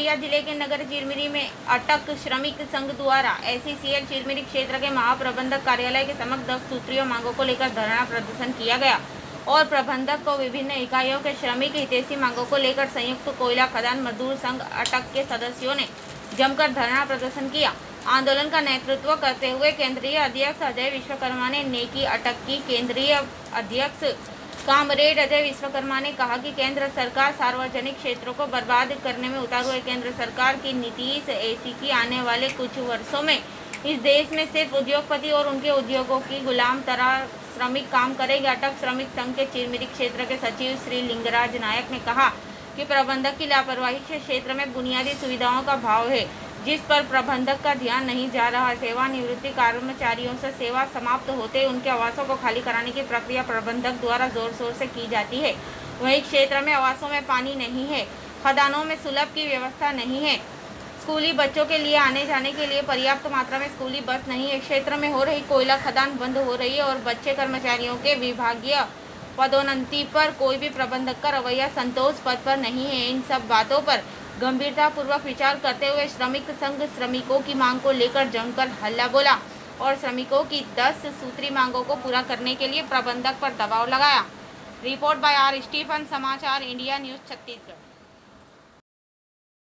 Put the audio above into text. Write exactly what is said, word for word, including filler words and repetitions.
बलिया जिले के नगर चिरमिरी में अटक श्रमिक संघ द्वारा एसीसीएल चिरमिरी क्षेत्र के महाप्रबंधक कार्यालय के समक्ष दस सूत्रीय मांगों को लेकर धरना प्रदर्शन किया गया और प्रबंधक को विभिन्न इकाइयों के श्रमिक हितैषी मांगों को लेकर संयुक्त कोयला खदान मजदूर संघ अटक के सदस्यों ने जमकर धरना प्रदर्शन किया। आंदोलन का नेतृत्व करते हुए केंद्रीय अध्यक्ष अजय विश्वकर्मा ने नेकी अटक की केंद्रीय अध्यक्ष कामरेड अजय विश्वकर्मा ने कहा कि केंद्र सरकार सार्वजनिक क्षेत्रों को बर्बाद करने में उतारू है। केंद्र सरकार की नीति ऐसी कि आने वाले कुछ वर्षों में इस देश में सिर्फ उद्योगपति और उनके उद्योगों की गुलाम तरह श्रमिक काम करेंगे। अटक श्रमिक संघ के चिरमिरी क्षेत्र के सचिव श्री लिंगराज नायक ने कहा कि प्रबंधक की लापरवाही से क्षेत्र में बुनियादी सुविधाओं का अभाव है, जिस पर प्रबंधक का ध्यान नहीं जा रहा। सेवानिवृत्ति कर्मचारियों से सेवा समाप्त होते उनके आवासों को खाली कराने की प्रक्रिया प्रबंधक द्वारा जोर शोर से की जाती है। वहीं क्षेत्र में आवासों में पानी नहीं है, खदानों में सुलभ की व्यवस्था नहीं है, स्कूली बच्चों के लिए आने जाने के लिए पर्याप्त मात्रा में स्कूली बस नहीं है। क्षेत्र में हो रही कोयला खदान बंद हो रही है और बच्चे कर्मचारियों के विभागीय पदोन्नति पर कोई भी प्रबंधक का रवैया संतोष पद पर नहीं है। इन सब बातों पर गंभीरता पूर्वक विचार करते हुए श्रमिक संघ श्रमिकों की मांग को लेकर जमकर हल्ला बोला और श्रमिकों की दस सूत्री मांगों को पूरा करने के लिए प्रबंधक पर दबाव लगाया। रिपोर्ट बाय आर स्टीफन, समाचार इंडिया न्यूज छत्तीसगढ़।